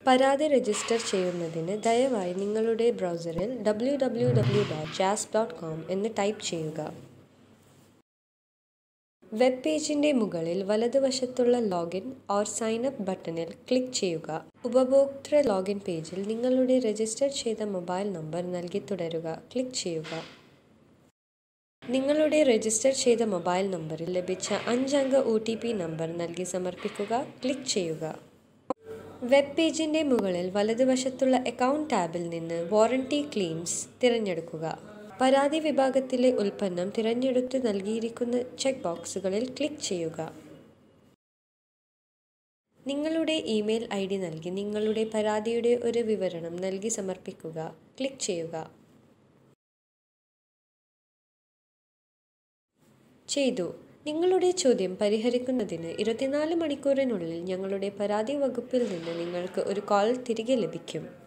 പരാതി രജിസ്റ്റർ ചെയ്യുന്നതിന് ദയവായി നിങ്ങളുടെ ബ്രൗസറിൽ www.jasp.com എന്ന് ടൈപ്പ് ചെയ്യുക. വെബ് പേജിൻ്റെ മുകളിൽ വലതുവശത്തുള്ള ലോഗിൻ ഓർ സൈൻ അപ്പ് ബട്ടണിൽ ക്ലിക്ക് ചെയ്യുക. ഉപഭോക്തൃ ലോഗിൻ പേജിൽ നിങ്ങളുടെ രജിസ്റ്റർ ചെയ്ത മൊബൈൽ നമ്പർ നൽകി തുടരുക ക്ലിക്ക് ചെയ്യുക. നിങ്ങളുടെ രജിസ്റ്റർ ചെയ്ത മൊബൈൽ നമ്പറിൽ ലഭിച്ച 5 അംഗ OTP നമ്പർ നൽകി സമർപ്പിക്കുക ക്ലിക്ക് ചെയ്യുക. വെബ് പേജിൻ്റെ മുകളിൽ വലതുവശത്തുള്ള അക്കൗണ്ട് ടാബിൽ നിന്ന് വാറണ്ടി ക്ലെയിംസ് തിരഞ്ഞെടുക്കുക. പരാതി വിഭാഗത്തിലെ ഉൽപ്പന്നം തിരഞ്ഞെടുത്ത് നൽകിയിരിക്കുന്ന ചെക്ക് ബോക്സുകളിൽ ക്ലിക്ക് ചെയ്യുക. നിങ്ങളുടെ ഇമെയിൽ ID നൽകി നിങ്ങളുടെ പരാതിയുടെ ഒരു വിവരണം നൽകി സമർപ്പിക്കുക ക്ലിക്ക് ചെയ്യുക. ചെയ്തു. നിങ്ങളുടെ ചോദ്യം പരിഹരിക്കുന്നതിന് 24 മണിക്കൂറിനുള്ളിൽ ഞങ്ങളുടെ പരാതി വകുപ്പിൽ നിന്ന് നിങ്ങൾക്ക് ഒരു കോൾ തിരികെ ലഭിക്കും.